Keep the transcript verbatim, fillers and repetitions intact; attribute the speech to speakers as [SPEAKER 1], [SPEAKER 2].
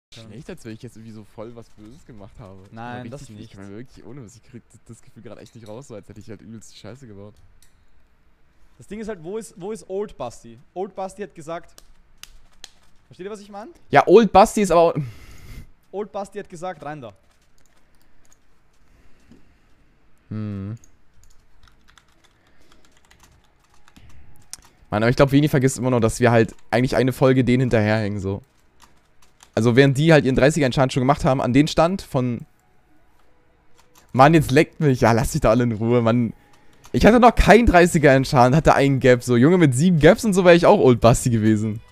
[SPEAKER 1] Schlecht, als wenn ich jetzt irgendwie so voll was Böses gemacht habe.
[SPEAKER 2] Nein,
[SPEAKER 1] richtig,
[SPEAKER 2] das nicht.
[SPEAKER 1] Ich meine wirklich ohne was. Ich krieg das Gefühl gerade echt nicht raus, so als hätte ich halt übelst die Scheiße gebaut.
[SPEAKER 2] Das Ding ist halt, wo ist, wo ist Old Basti? Old Basti hat gesagt... Versteht ihr, was ich meine?
[SPEAKER 1] Ja, Old Basti ist aber auch...
[SPEAKER 2] Old Basti hat gesagt, rein da.
[SPEAKER 1] Hm. Mann, aber ich glaube, Vini vergisst immer noch, dass wir halt eigentlich eine Folge denen hinterherhängen, so. Also während die halt ihren dreißiger-Enchant schon gemacht haben, an den Stand von... Mann, jetzt leckt mich. Ja, lass dich da alle in Ruhe, Mann. Ich hatte noch kein dreißiger-Enchant, hatte einen Gap, so. Junge, mit sieben Gaps und so wäre ich auch Old Basti gewesen.